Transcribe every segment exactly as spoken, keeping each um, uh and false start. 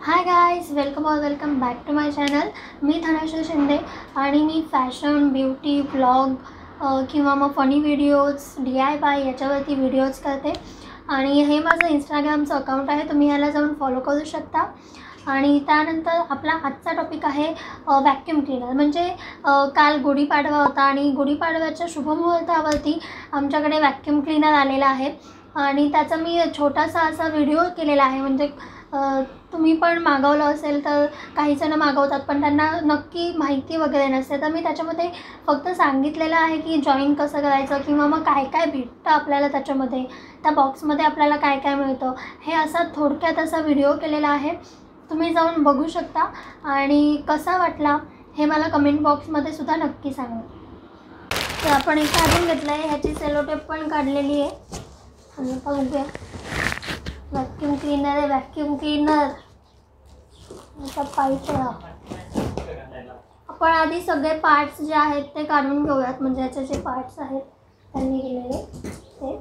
हाय guys, welcome और welcome back to my channel. मी धनश्री शिंदे आणि मी फॅशन, ब्युटी, व्लॉग किंवा मग funny videos, D I Y याच्यावरती व्हिडिओज करते. आणि हे माझं इंस्टाग्रामचं अकाउंट आहे, तुम्ही याला जाऊन फॉलो करू शकता. आणि त्यानंतर आपला आजचा टॉपिक आहे व्हॅक्यूम क्लीनर. म्हणजे काल गुढीपाडवा होता आणि गुढीपाडव्याच्या शुभमुहूर्तावरती आमच्याकडे व्हॅक्यूम क्लीनर आलेला आहे आणि त्याचा मी छोटासा असा व्हिडिओ केलेला आहे. म्हणजे तुम्ही पण मागवलं असेल तर काही जण मागवतात पण त्यांना नक्की माहिती वगैरे नसते, तर मी त्याच्यामध्ये फक्त सांगितलेलं आहे की जॉईन कसं करायचं किंवा मग काय काय भेटतं आपल्याला त्याच्यामध्ये, त्या बॉक्समध्ये आपल्याला काय काय मिळतं, हे असा थोडक्यात असा व्हिडिओ केलेला आहे. तुम्ही जाऊन बघू शकता आणि कसा वाटला हे मला कमेंट बॉक्समध्ये सुद्धा नक्की सांगा. तर आपण एक काढून घेतलं आहे, ह्याची सेलोटेप पण काढलेली आहे. आणि आता बघूया. व्हॅक्यूम क्लीनर आहे, व्हॅक्यूम क्लीनर असा पाईप आहे. आपण आधी सगळे पार्ट्स जे आहेत ते काढून घेऊयात. म्हणजे याचे जे पार्ट्स आहेत त्यांनी दिलेले ते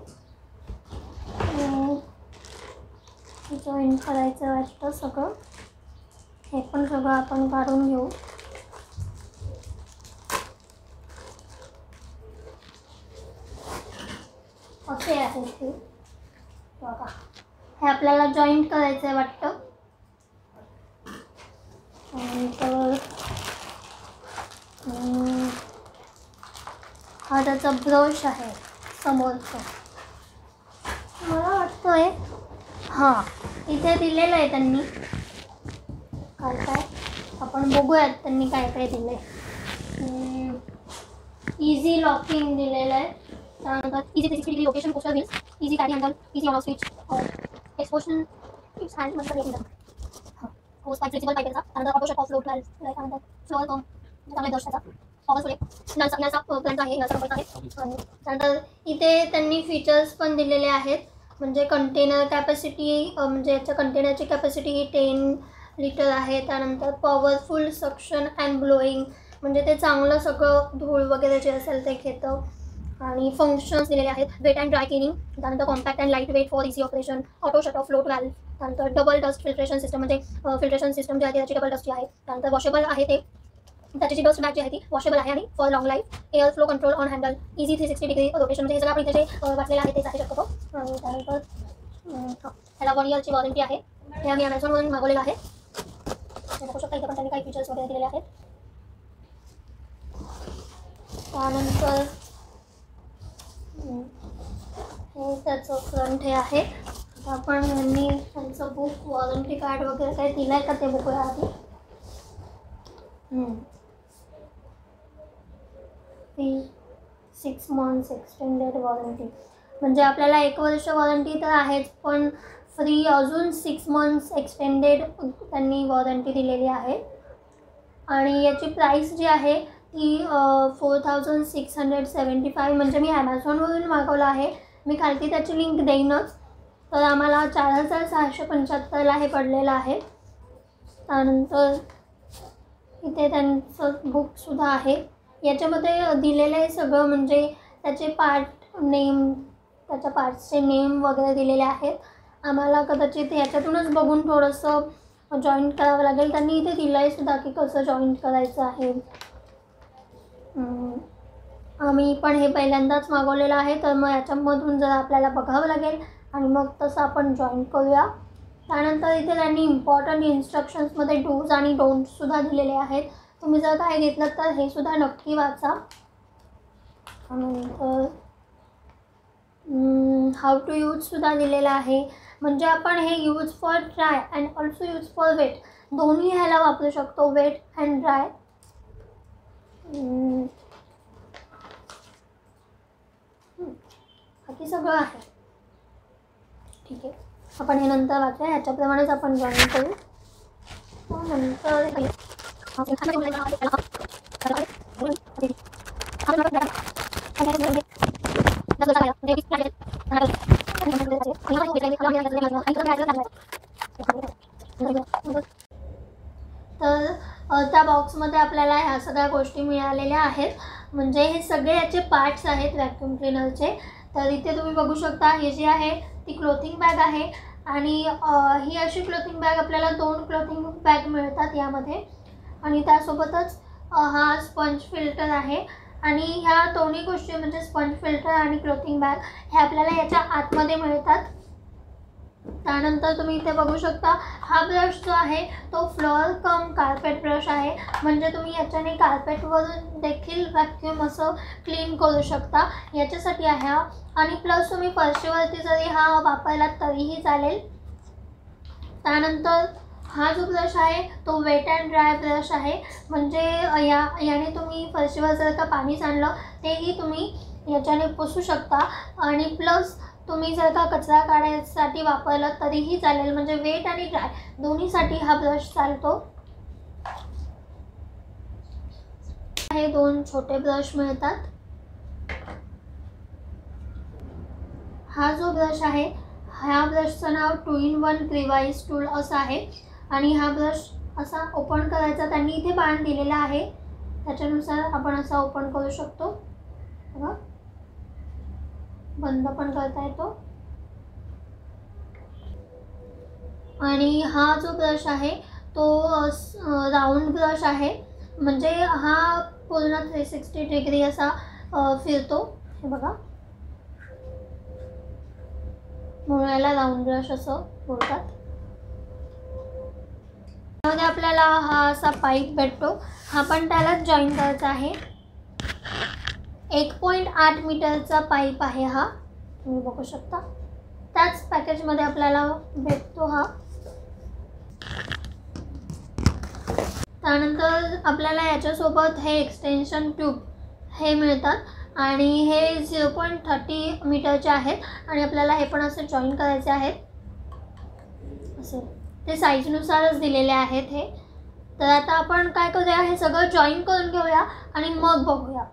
जॉईन करायचं वाटतं सगळं. हे पण सगळं आपण काढून घेऊ. असे आहे ते बघा. हे आपल्याला जॉईंट करायचं आहे वाटतं. तर हा त्याचा ब्रश आहे समोरचा, मला वाटतं आहे. हां, इथे दिलेलं आहे त्यांनी काय काय. आपण बघूयात त्यांनी काय काय दिलं आहे. इझी लॉकिंग दिलेलं आहे. त्यानंतर easy three sixty location poster wheels, easy carry handle, easy on off switch, एक्सपोजन टिप्स हँड नंतर येईल. हां, होस पाईप फ्लेक्सिबल पाईप त्याचा. त्यानंतर auto shut off float valve, त्यानंतर फ्लोअर कम चांगले दर्शनाचा पॉवर सोले नलसा नलसा प्लॅनचा आहे, नलसा कंपनीचा आहे. आणि त्यानंतर इथे त्यांनी फीचर्स पण दिलेले आहेत. म्हणजे कंटेनर कॅपॅसिटी, म्हणजे याच्या कंटेनरची कॅपॅसिटी ही टेन लिटर आहे. त्यानंतर पॉवरफुल सक्शन अँड ब्लोईंग, म्हणजे ते चांगलं सगळं धूळ वगैरे जे असेल ते घेतं. आणि फंक्शन्स दिलेले आहेत. वेट अँड ड्राय क्लिनिंग, त्यानंतर compact and light weight for easy operation, auto shut off float valve, त्यानंतर डबल डस्ट फिल्ट्रेशन सिस्टम, म्हणजे फिल्ट्रेशन सिस्टम जी आहे त्याची डबल डस्टची आहे. त्यानंतर वॉशेबल आहे, ते त्याची जी डस्ट बॅग जी आहे ती वॉशेबल आहे आणि for long life. Air flow control on handle, easy three sixty degree rotation, म्हणजे हे सगळं आपण इथे जे वाचलेलं आहे तेच आहे शकतो. आणि त्यानंतर ह्याला वन इयरची वॉरंटी आहे. हे आम्ही ॲमेझॉनवरून मागवलेलं आहे. बघू शकता इथे पण त्यांनी काही फीचर्स वगैरे दिलेले आहेत. त्यानंतर हे त्याचं फ्रंट हे आहे. आपण यांनी त्यांचं बुक वॉरंटी कार्ड वगैरे काही दिलं आहे का ते बघूया आधी. ती सिक्स मंथ्स एक्सटेंडेड वॉरंटी, म्हणजे आपल्याला एक वर्ष वॉरंटी तर आहेच पण फ्री अजून सिक्स मंथ्स एक्सटेंडेड त्यांनी वॉरंटी दिलेली आहे. आणि याची प्राईस जी आहे ती four thousand six hundred seventy five, म्हणजे मी ॲमेझॉनवरून मागवलं आहे. मी खालती त्याची लिंक देईनच. तर आम्हाला चार हजार सहाशे पंच्याहत्तरला हे पडलेलं आहे. त्यानंतर इथे त्यांचं बुकसुद्धा आहे. याच्यामध्ये दिलेलं आहे सगळं, म्हणजे त्याचे पार्ट नेम, त्याच्या पार्ट्सचे नेम वगैरे दिलेले आहेत. आम्हाला कदाचित याच्यातूनच बघून थोडंसं जॉईंट करावं लागेल. त्यांनी इथे दिलं आहे सुद्धा की कसं जॉईंट करायचं आहे. आम्ही पण हे पहिल्यांदाच मागवलेलं आहे, तर मग याच्यामधून जरा आपल्याला बघावं लागेल आणि मग तसं आपण जॉईन करूया. त्यानंतर इथे त्यांनी इम्पॉर्टंट इन्स्ट्रक्शन्समध्ये डूज आणि डोंट्ससुद्धा दिलेले आहेत. तुम्ही जर काय घेतलं तर हे सुद्धा नक्की वाचा. त्यानंतर हाऊ टू यूजसुद्धा दिलेलं आहे. म्हणजे आपण हे use for dry and also use for wet, दोन्ही ह्याला वापरू शकतो, वेट अँड ड्राय. बाकी सगळं आहे. ठीक आहे, आपण हे नंतर वाचूया. ह्याच्याप्रमाणेच आपण जॉईन करू. नंतर तर त्या बॉक्समध्ये आपल्याला ह्या सगळ्या गोष्टी मिळालेल्या आहेत. म्हणजे हे सगळे याचे पार्ट्स आहेत व्हॅक्यूम क्लीनरचे. तर इथे तुम्ही बघू शकता, हे जे आहे ती क्लोथिंग बॅग आहे आणि ही अशी क्लोथिंग बॅग आपल्याला दोन क्लोथिंग बॅग मिळतात यामध्ये. आणि त्यासोबतच हा स्पंज फिल्टर आहे. आणि ह्या दोन्ही गोष्टी म्हणजे स्पंज फिल्टर आणि क्लोथिंग बॅग हे आपल्याला याच्या आतमध्ये मिळतात. त्यानंतर तुम्ही इथे बघू शकता हा ब्रश जो आहे तो फ्लोअर कम कार्पेट ब्रश आहे. म्हणजे तुम्ही याच्याने कार्पेटवरून देखील व्हॅक्यूम असं क्लीन करू शकता, याच्यासाठी आहे हा. आणि प्लस तुम्ही फरशीवरती जरी हा वापरला तरीही चालेल. त्यानंतर हा जो ब्रश आहे तो वेट अँड ड्राय ब्रश आहे. म्हणजे या याने तुम्ही फरशीवर जर का पाणी सांडलं तेही तुम्ही याच्याने पुसू शकता. आणि प्लस तुम्ही जर का कचरा काढण्यासाठी वापरला तरीही चालेल. म्हणजे वेट आणि ड्राय दोन्हीसाठी हा ब्रश चालतो. हे दोन छोटे ब्रश मिळतात. हा जो ब्रश आहे ह्या ब्रशचं नाव two in one crevice tool असं आहे. आणि हा ब्रश असा ओपन करायचा, त्यांनी इथे बाण दिलेला आहे त्याच्यानुसार आपण असा ओपन करू शकतो. बघा, बंद पण करता येतो. आणि हा जो ब्रश आहे तो राऊंड ब्रश आहे. म्हणजे हा पूर्ण थ्री सिक्स्टी डिग्री असा फिरतो. हे बघा, म्हणून याला राऊंड ब्रश असं बोलतात. त्यामध्ये आपल्याला हा असा पाईप भेटतो, हा पण त्यालाच जॉईन करायचा आहे. एक पॉईंट आठ मीटरचा पाईप आहे हा, तुम्ही बघू शकता. त्याच पॅकेजमध्ये आपल्याला भेटतो हा. त्यानंतर आपल्याला याच्यासोबत हे एक्सटेन्शन ट्यूब हे मिळतात आणि हे झिरो पॉईंट थर्टी मीटरचे आहेत. आणि आपल्याला हे पण असे जॉईन करायचे आहेत. असे ते साईजनुसारच दिलेले आहेत हे. तर आता आपण काय करूया, हे सगळं जॉईन करून घेऊया आणि मग बघूया.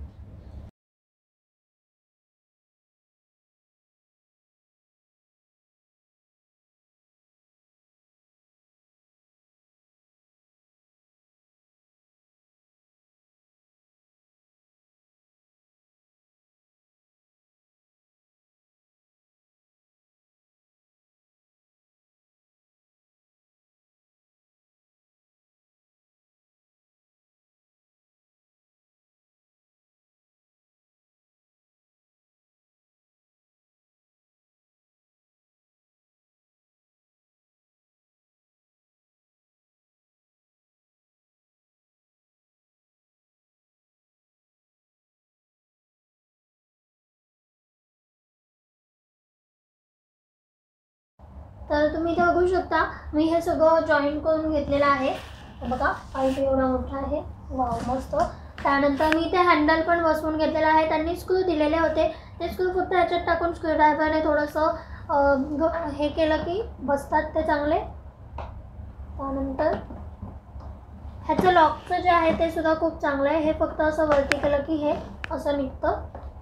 तर तुम्ही इथे बघू शकता मी हे सगळं जॉईन करून घेतलेलं आहे. बघा, पाईप एवढा मोठा आहे. वाव, मस्त. त्यानंतर मी ते हँडल पण बसवून घेतलेलं आहे. त्यांनी स्क्रू दिलेले होते, ते स्क्रू फक्त ह्याच्यात टाकून स्क्रूड्रायव्हरने थोडंसं हे केलं की बसतात ते चांगले. त्यानंतर ह्याचं लॉकचं जे आहे ते सुद्धा खूप चांगलं आहे. हे फक्त असं वरती केलं की हे असं निघतं.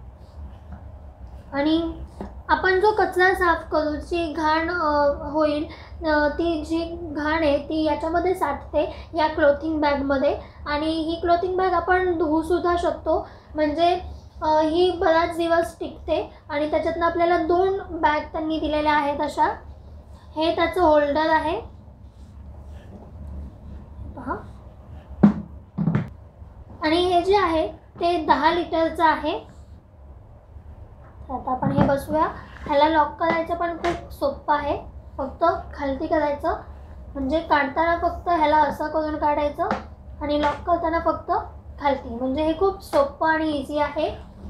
आणि आपण जो कचरा साफ करू, जी घाण होईल ती जी घाण आहे ती याच्यामध्ये साठते या क्लोथिंग बॅगमध्ये. आणि ही क्लोथिंग बॅग आपण धुवूसुद्धा शकतो. म्हणजे ही बराच दिवस टिकते. आणि त्याच्यातनं आपल्याला दोन बॅग त्यांनी दिलेल्या आहेत अशा. हे त्याचं होल्डर आहे, पहा. आणि हे जे आहे ते दहा लिटरचं आहे. आता आपण हे बसवूया. ह्याला लॉक करायचं पण खूप सोपं आहे. फक्त खालती करायचं, म्हणजे काढताना फक्त ह्याला असं करून काढायचं आणि लॉक करताना फक्त खालती. म्हणजे हे खूप सोपं आणि इझी आहे.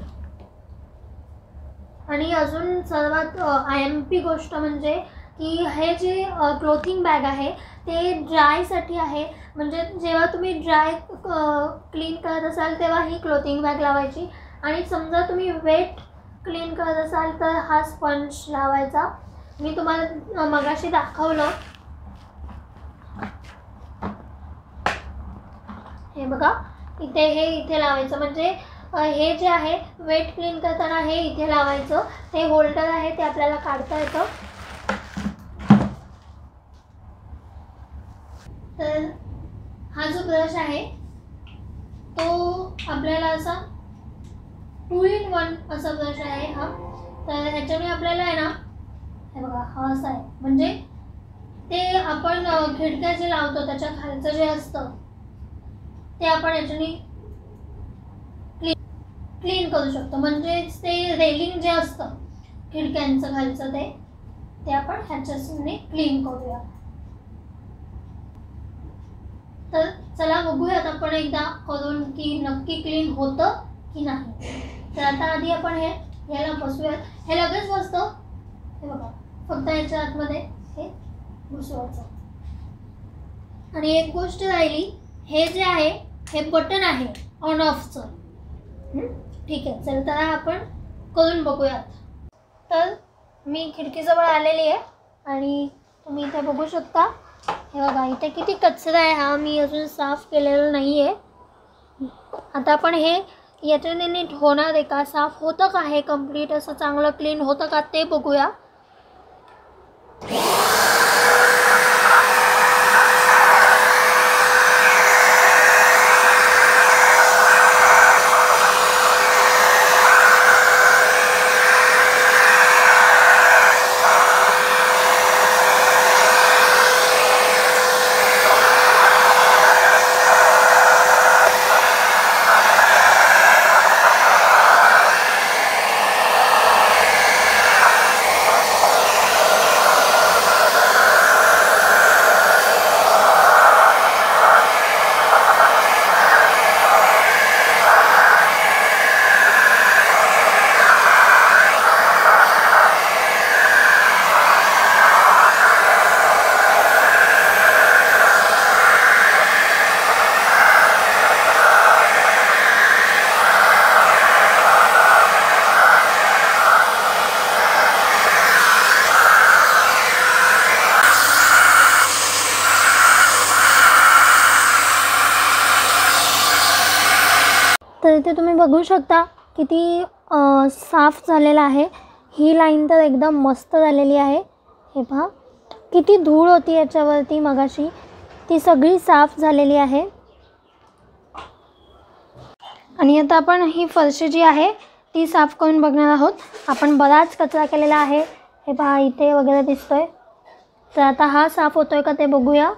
आणि अजून सर्वात आय एम पी गोष्ट म्हणजे की हे जे क्लोथिंग बॅग आहे ते ड्रायसाठी आहे. म्हणजे जेव्हा तुम्ही ड्राय क्लीन करत असाल तेव्हा ही क्लोथिंग बॅग लावायची. आणि समजा तुम्ही वेट क्लीन करत असाल तर हा स्पंज लावायचा. मी तुम्हाला मगाशी दाखवलं, हे बघा, इथे हे इथे लावायचं. म्हणजे हे जे आहे वेट क्लीन करताना हे इथे लावायचं. ते होल्डर आहे ते आपल्याला काढता येतं. तर हा जो ब्रश आहे तो आपल्याला असा टू इन वन असा ब्रश आहे हा. तर ह्याच्याने आपल्याला आहे ना हे बघा हा असा आहे, म्हणजे ते आपण खिडक्या जे लावतो त्याच्या खालचं जे असतं ते आपण याच्याने क्लीन क्लीन करू शकतो. म्हणजे ते रेलिंग जे असतं खिडक्यांचं खालचं ते ते आपण ह्याच्याने क्लीन करूया. तर चला बघूयात आपण एकदा करून की नक्की क्लीन होतं की नाही. तर आता आधी आपण हे याला बसवूयात. हे लगेच बसतं, हे बघा, फक्त याच्या आतमध्ये हे घुसवायचं. आणि एक गोष्ट राहिली, हे जे आहे हे बटन आहे ऑन ऑफचं. ठीक आहे, चल तर आपण करून बघूयात. तर मी खिडकीजवळ आलेली आहे आणि तुम्ही इथे बघू शकता. हे बघा इथे किती कचरा आहे, हा मी अजून साफ केलेला नाही आहे. आता आपण हे याच्याने नीट होणार आहे का, साफ होतं का, हे कंप्लीट असं चांगलं क्लीन होतं का ते बघूया. तर इथे तुम्ही बघू शकता किती साफ झालेला आहे. ही लाईन तर एकदम मस्त झालेली आहे. हे पहा किती धूळ होती याच्यावरती मगाशी, ती सगळी साफ झालेली आहे. आणि आता आपण ही फरशी जी आहे ती साफ करून बघणार आहोत. आपण बराच कचरा केलेला आहे, हे पहा इथे वगैरे दिसतोय. तर आता हा साफ होतोय का ते बघूया.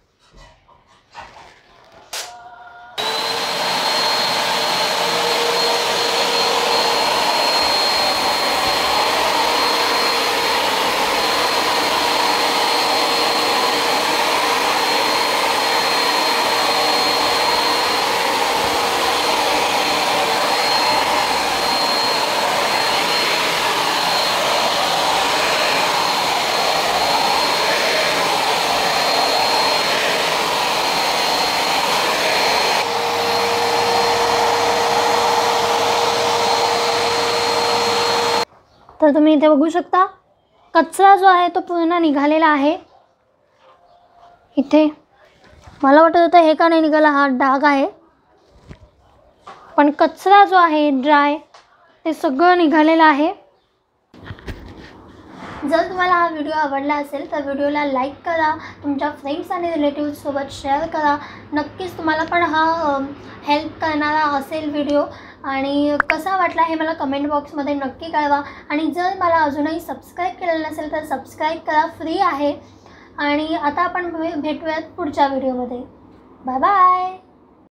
तर तुम्ही इथे बघू शकता कचरा जो आहे तो पूर्ण निघालेला आहे. इथे मला वाटत होतं हे का नाही निघाला, हा डाग आहे, पण कचरा जो आहे ड्राय ते सगळं निघालेलं आहे. जर तुम्हाला हा व्हिडिओ आवडला असेल तर व्हिडिओला लाईक करा, तुमच्या फ्रेंड्स आणि रिलेटिव्हसोबत शेअर करा. नक्कीच तुम्हाला पण हा हेल्प करणारा असेल व्हिडिओ. आणि कसा वाटला हे मला कमेंट बॉक्समध्ये नक्की कळवा. आणि जर मला अजूनही सबस्क्राईब केलेलं नसेल तर सबस्क्राईब करा, फ्री आहे. आणि आता आपण भेटूयात पुढच्या व्हिडिओमध्ये. Bye bye.